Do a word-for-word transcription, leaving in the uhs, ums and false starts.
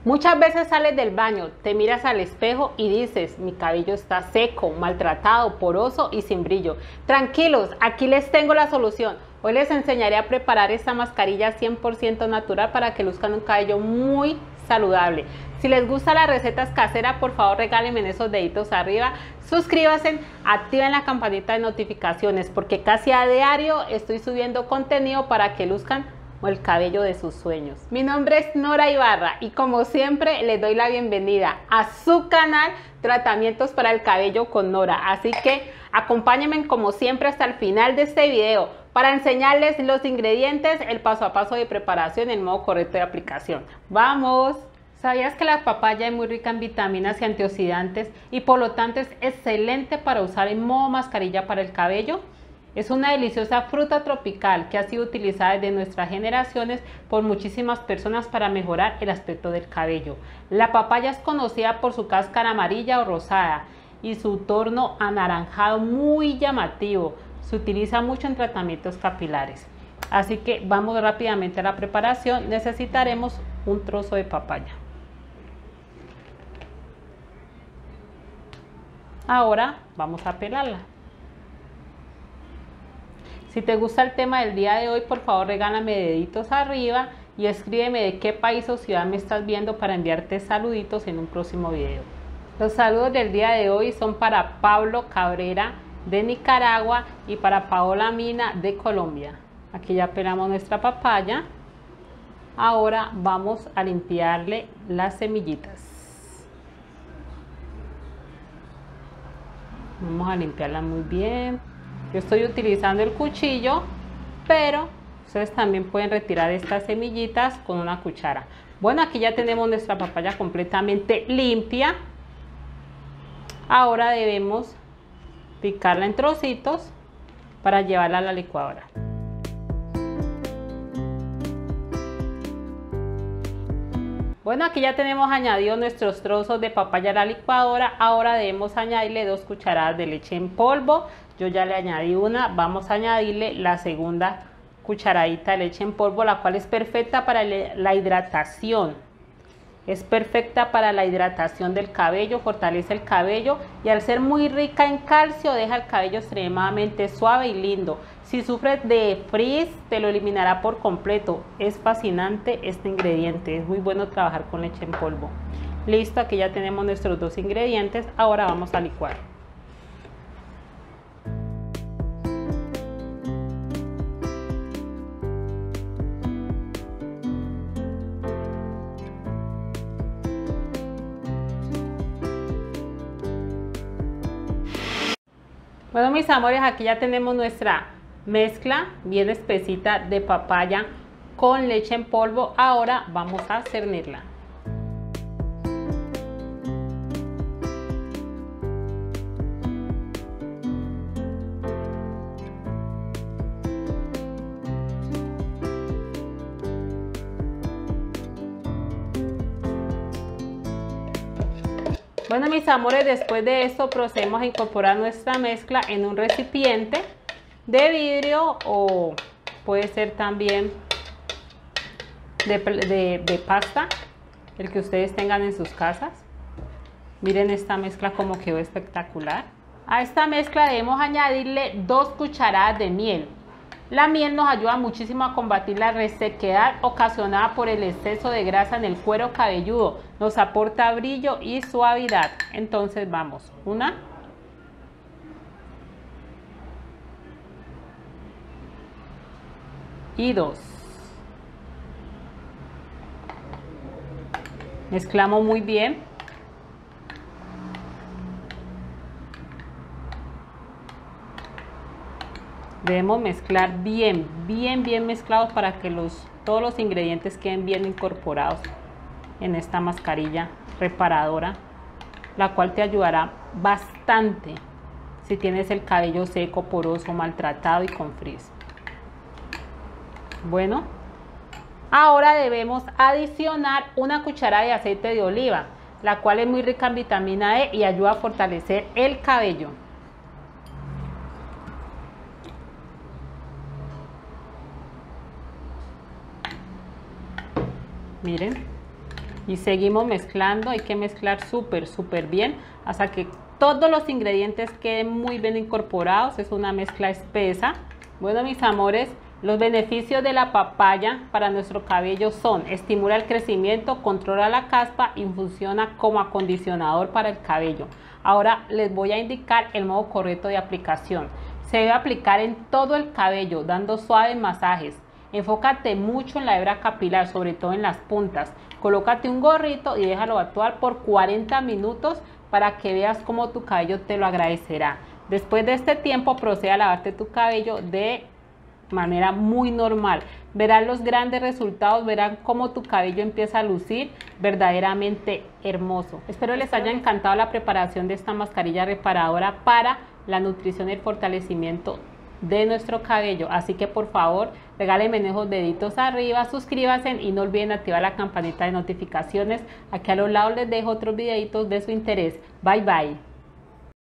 Muchas veces sales del baño, te miras al espejo y dices, mi cabello está seco, maltratado, poroso y sin brillo. Tranquilos, aquí les tengo la solución. Hoy les enseñaré a preparar esta mascarilla cien por ciento natural para que luzcan un cabello muy saludable. Si les gustan las recetas caseras, por favor regálenme en esos deditos arriba. Suscríbanse, activen la campanita de notificaciones porque casi a diario estoy subiendo contenido para que luzcan el cabello de sus sueños. Mi nombre es Nora Ibarra y como siempre les doy la bienvenida a su canal Tratamientos para el Cabello con Nora. Así que acompáñenme como siempre hasta el final de este video para enseñarles los ingredientes, el paso a paso de preparación y el modo correcto de aplicación. ¡Vamos! ¿Sabías que la papaya es muy rica en vitaminas y antioxidantes y por lo tanto es excelente para usar en modo mascarilla para el cabello? Es una deliciosa fruta tropical que ha sido utilizada desde nuestras generaciones por muchísimas personas para mejorar el aspecto del cabello. La papaya es conocida por su cáscara amarilla o rosada y su tono anaranjado muy llamativo. Se utiliza mucho en tratamientos capilares. Así que vamos rápidamente a la preparación. Necesitaremos un trozo de papaya. Ahora vamos a pelarla. Si te gusta el tema del día de hoy, por favor regálame deditos arriba y escríbeme de qué país o ciudad me estás viendo para enviarte saluditos en un próximo video. Los saludos del día de hoy son para Pablo Cabrera de Nicaragua y para Paola Mina de Colombia. Aquí ya pelamos nuestra papaya. Ahora vamos a limpiarle las semillitas. Vamos a limpiarla muy bien. Yo estoy utilizando el cuchillo, pero ustedes también pueden retirar estas semillitas con una cuchara. Bueno, aquí ya tenemos nuestra papaya completamente limpia. Ahora debemos picarla en trocitos para llevarla a la licuadora. Bueno, aquí ya tenemos añadido nuestros trozos de papaya a la licuadora. Ahora debemos añadirle dos cucharadas de leche en polvo. Yo ya le añadí una, vamos a añadirle la segunda cucharadita de leche en polvo, la cual es perfecta para la hidratación. Es perfecta para la hidratación del cabello, fortalece el cabello y al ser muy rica en calcio deja el cabello extremadamente suave y lindo. Si sufres de frizz te lo eliminará por completo. Es fascinante este ingrediente, es muy bueno trabajar con leche en polvo. Listo, aquí ya tenemos nuestros dos ingredientes, ahora vamos a licuar. Bueno, mis amores, aquí ya tenemos nuestra mezcla bien espesita de papaya con leche en polvo. Ahora vamos a cernirla. Bueno, mis amores, después de esto procedemos a incorporar nuestra mezcla en un recipiente de vidrio o puede ser también de, de, de pasta, el que ustedes tengan en sus casas. Miren esta mezcla como quedó espectacular. A esta mezcla debemos añadirle dos cucharadas de miel. La miel nos ayuda muchísimo a combatir la resequedad ocasionada por el exceso de grasa en el cuero cabelludo. Nos aporta brillo y suavidad. Entonces vamos, una. Y dos. Mezclamos muy bien. Debemos mezclar bien, bien, bien mezclados para que los, todos los ingredientes queden bien incorporados en esta mascarilla reparadora, la cual te ayudará bastante si tienes el cabello seco, poroso, maltratado y con frizz. Bueno, ahora debemos adicionar una cucharada de aceite de oliva, la cual es muy rica en vitamina E y ayuda a fortalecer el cabello. Miren, Y seguimos mezclando, hay que mezclar súper, súper bien hasta que todos los ingredientes queden muy bien incorporados. Es una mezcla espesa. Bueno, mis amores, los beneficios de la papaya para nuestro cabello son: estimula el crecimiento, controla la caspa y funciona como acondicionador para el cabello. Ahora les voy a indicar el modo correcto de aplicación. Se debe aplicar en todo el cabello, dando suaves masajes. Enfócate mucho en la hebra capilar, sobre todo en las puntas. Colócate un gorrito y déjalo actuar por cuarenta minutos para que veas cómo tu cabello te lo agradecerá. Después de este tiempo, procede a lavarte tu cabello de manera muy normal. Verán los grandes resultados, verán cómo tu cabello empieza a lucir verdaderamente hermoso. Espero les haya encantado la preparación de esta mascarilla reparadora para la nutrición y el fortalecimiento de nuestro cabello. Así que por favor, regálenme esos deditos arriba, suscríbanse y no olviden activar la campanita de notificaciones. Aquí a los lados les dejo otros videitos de su interés. Bye bye.